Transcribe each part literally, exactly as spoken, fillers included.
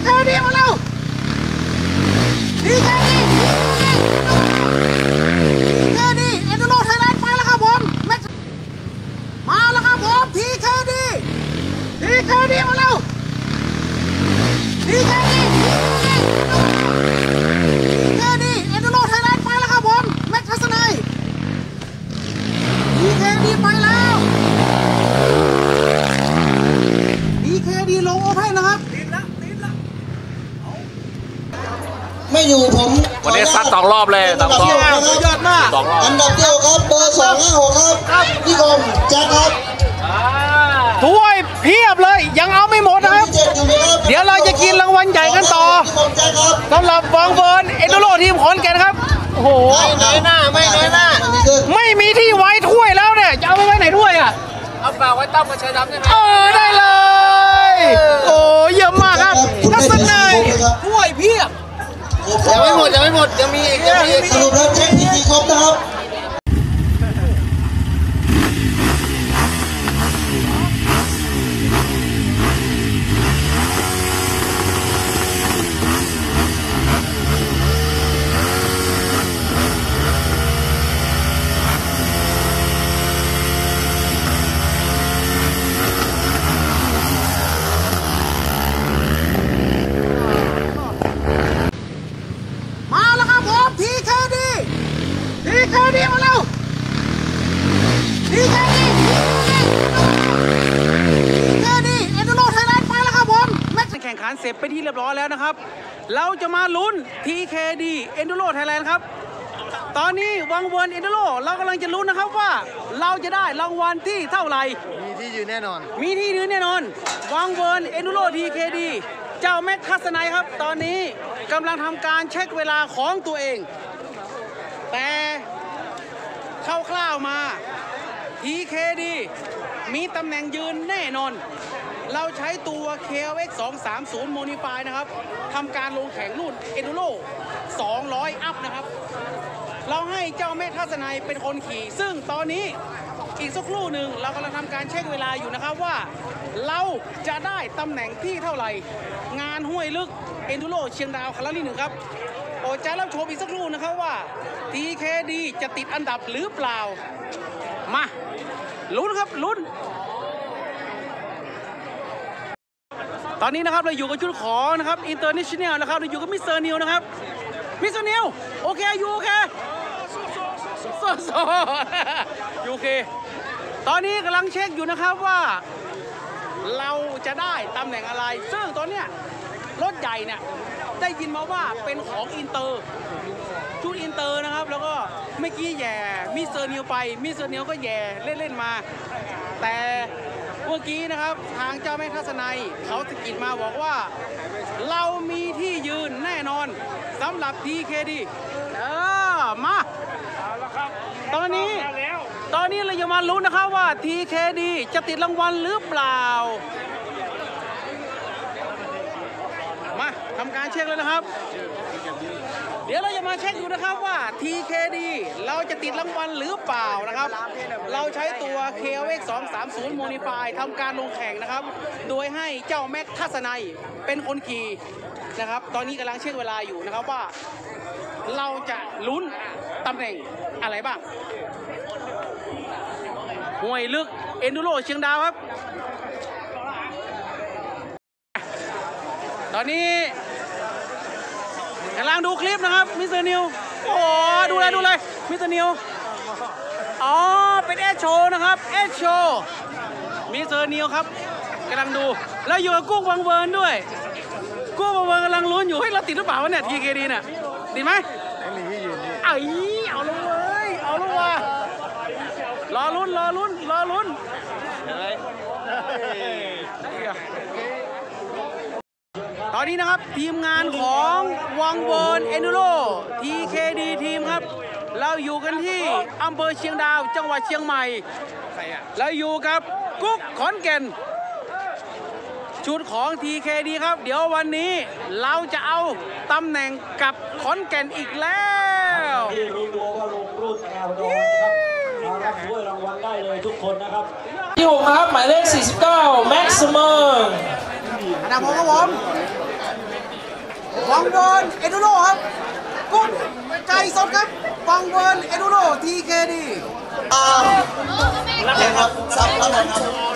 เคดีมาแล้วทีเคดีทีเคดีเอ็นดูโรไทยแลนด์ไปแล้วครับผมมาแล้วครับผมทีเคดีทีเคดีมาแล้วทีเคดีทีเคดีเอ็นดูโรไทยแลนด์ไปแล้วครับผมแม็กทัศนัยทีเคดีไปแล้วทีเคดีลงโอเพ่นนะครับไม่อยู่ผมวันนี้ซัดสองรอบเลยสองรอบยอดมากสองรอบอันดับเดียวครับเบอร์สองห้าหกครับนิคมแจ็คครับถ้วยเพียบเลยยังเอาไม่หมดนะครับเดี๋ยวเราจะกินรางวัลใหญ่กันต่อสำหรับวังเวิร์นเอ็นดูโรทีมขอนแก่นครับโอ้โหไม่น้อยหน้าไม่น้อยหน้าไม่มีที่ไว้ถ้วยแล้วเนี่ยจะเอาไปไว้ไหนถ้วยอ่ะเอาฝากไว้ตั้มกับชายดำได้ไหมเออได้เลยโอ้เยี่ยมมากครับทัศนัยถ้วยเพียบยังไม่หมดยังไม่หมดยังมีอีกยังมีอีกสรุปแล้วเช็คที่มีครบนะครับทีเคดีทีเคดีมาแล้วทีเคดีทีเคดีเอ็นดูโรไทยแลนด์ไปแล้วครับผมแม็กซ์แข่งขันเสร็จไปที่เรียบร้อยแล้วนะครับเราจะมาลุ้น ที เค ดี เอ็นดูโรไทยแลนด์ครับตอนนี้วังเวิร์นเอ็นดูโรเรากำลังจะลุ้นนะครับว่าเราจะได้รางวัลที่เท่าไหร่มีที่ยืนแน่นอนมีที่ยืนแน่นอนวังเวิร์นเอ็นดูโร ที เค ดี เจ้าแม็กทัศนัยครับตอนนี้กำลังทำการเช็คเวลาของตัวเองแต่คร่าวๆมา ที เค ดี มีตำแหน่งยืนแน่นอนเราใช้ตัว เค แอล เอ็กซ์ สองสามศูนย์ Modify นะครับทำการลงแข่งรุ่น Enduro สองร้อย อัพนะครับเราให้เจ้าแม่ทัศนัยเป็นคนขี่ซึ่งตอนนี้อีกสักครู่หนึ่งเรากำลังทำการเช็คเวลาอยู่นะครับว่าเราจะได้ตำแหน่งที่เท่าไหร่งานห้วยลึก Enduro เชียงดาวครั้งที่หนึ่งครับโอ้จะรับชมอีกสักครู่นะครับว่า ที เค ดี จะติดอันดับหรือเปล่ามาลุ้นครับลุ้นตอนนี้นะครับเราอยู่กับชุดของนะครับอินเตอร์เนชั่นแนลนะครับเราอยู่กับมิสเตอร์นิวนะครับมิสเตอร์นิวโอเคอยู่โอเคโซโซอยู่โอเคตอนนี้กำลังเช็คอยู่นะครับว่าเราจะได้ตำแหน่งอะไรซึ่งตอนเนี้ยรถใหญ่เนี่ยได้ยินมาว่าเป็นของอินเตอร์ชุดอินเตอร์นะครับแล้วก็เมื่อกี้แย่มิสเตอร์นิวไปมิสเตอร์นิวก็แย่เล่นๆมาแต่เมื่อกี้นะครับทางเจ้าแม่ทัศนัยเขาสกิดมาบอกว่าเรามีที่ยืนแน่นอนสำหรับ ที เค ดี เออมาตอนนี้ตอนนี้เราจะมาลุ้นนะครับว่า ที เค ดี จะติดรางวัลหรือเปล่ามาทำการเช็คเลยนะครับเดี๋ยวเราจะมาเช็คดูนะครับว่า ที เค ดี เราจะติดรางวัลหรือเปล่านะครับเราใช้ตัว เค แอล เอ็กซ์ สองสามศูนย์ Modify ทำการลงแข่งนะครับโดยให้เจ้าแม็กทัศนัยเป็นคนขี่นะครับตอนนี้กำลังเช็คเวลาอยู่นะครับว่าเราจะลุ้นตำแหน่งอะไรบ้างห้วยลึกเอ็นดูโรเชียงดาวครับตอนนี้กำลังดูคลิปนะครับมิสเตอร์นิวโอ้ดูเลยดูเลยมิสเตอร์นิวอ๋อเป็นเอชโชนะครับเอชโชมิสเตอร์นิวครับกำลังดูแล้วอยู่กับกุ้งวังเวิร์นด้วยกุ้งวังเวิร์นกำลังลุ้นอยู่ให้เราติดหรือเปล่าวะเนี่ย ที เค ดี น่ะติดไหมไม่มีที่ยืนไอ้เอาลงเลยเอาลงว่ะรอลุ้นรอลุ้นรอลุ้นตอนนี้นะครับทีมงานของวังเวิร์นเอ็นดูโร ที เค ดี ทีมครับเราอยู่กันที่อำเภอเชียงดาวจังหวัดเชียงใหม่เราอยู่กับกุ๊กขอนแก่นชุดของ ที เค ดี ครับเดี๋ยววันนี้เราจะเอาตำแหน่งกับขอนแก่นอีกแล้วที่รู้ตัวก็ลงรุ่นแนวดอนนะครับมารับถ้วยรางวัลได้เลยทุกคนนะครับที่หกครับหมายเลขสี่สิบเก้าแม็กซ์เมอร์อันดับหกครับผมวังเวิร์นเอดูโรครับกุ้งไก่สดครับวังเวิร์นเอดูโรทีเคดีอ่านะครับสับแล้วนะครับ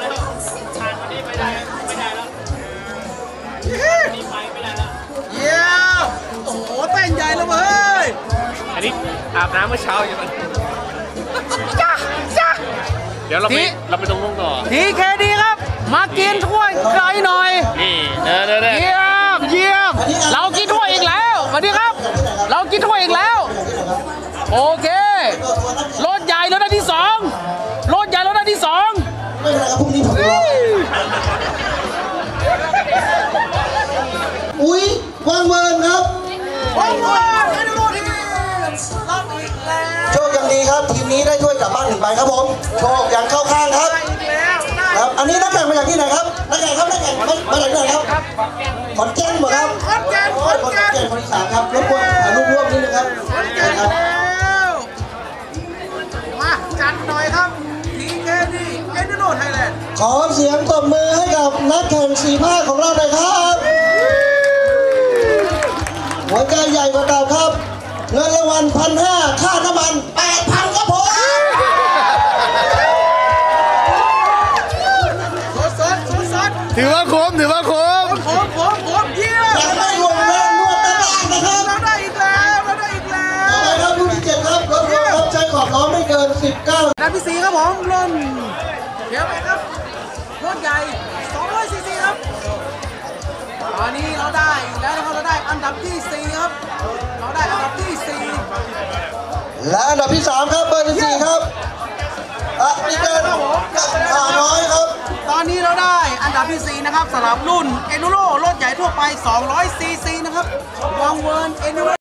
เยี่ยมโอ้โหเต้นใหญ่เลยเว้ยอันนี้อาบน้ำเมื่อเช้าอยู่มันจ้าจ้าเดี๋ยวเราไปเราไปตรงนู้นต่อทีเคดีครับ มากินถ้วยไกลหน่อยนี่เด้อเด้อเด้อเยี่ยมเยี่ยมเรากินถ้วยอีกแล้วสวัสดีครับ เรากินถ้วยอีกแล้ว โอเครถใหญ่รถได้ที่สองรถใหญ่รถได้ที่สองไม่เป็นไรครับพรุ่งนี้ผมรออุ้ยวังเวิร์นครับวังเวิร์นเอดูโรทีรับอีกแล้วโชคยังดีครับทีมนี้ได้ถ้วยกลับบ้านหนึ่งใบครับผมโชคยังเข้าข้างครับได้อีกแล้วได้ครับอันนี้นักแข่งมาจากที่ไหนครับนักแข่งครับนักแข่งมามาจากที่ไหนครับขอนแก่นเหรอครับขอนแก่นโอ้ขยอนขอนแก่นแก่นคนอีสานครับรบกวนถ่ายรูปร่วมนิดนึงครับขอนแก่นครับแล้วมาจัดหน่อยครับทีเคดีเอดูโรไทยแลนด์ขอเสียงตบมือให้กับนักแข่งสี่ภาคของเราหน่อยครับหัวใจใหญ่กว่าเก่าครับเงินรางวัลพันห้าค่าน้ำมันแปดพันครับผมสดสดสดสดถือว่าคุ้มถือว่าคุ้มผมผมผมเยี่ยมยังไม่รวมแรงนวดด้านล่างนะครับเราได้อีกแล้วเราได้อีกแล้ต่อไปวครับรุ่นที่เจ็ดครับรถยนต์ครับใช้ขอบล้อไม่เกินสิบเก้าด้านที่สี่ครับผมรุ่นเดี๋ยวไปครับรถใหญ่สองร้อยซีซีครับตอนนี้เราได้อีกแล้วนะครับเราได้อันดับที่สี่ครับเราได้อันดับที่สี่และอันดับที่สามครับเบอร์ที่สี่ครับอ่ะนี่เกินกับขาน้อยครับตอนนี้เราได้อันดับที่สี่นะครับสำหรับรุ่นเอนูโรรถใหญ่ทั่วไปสองร้อยซีซีนะครับวังเวิร์นเอนูโร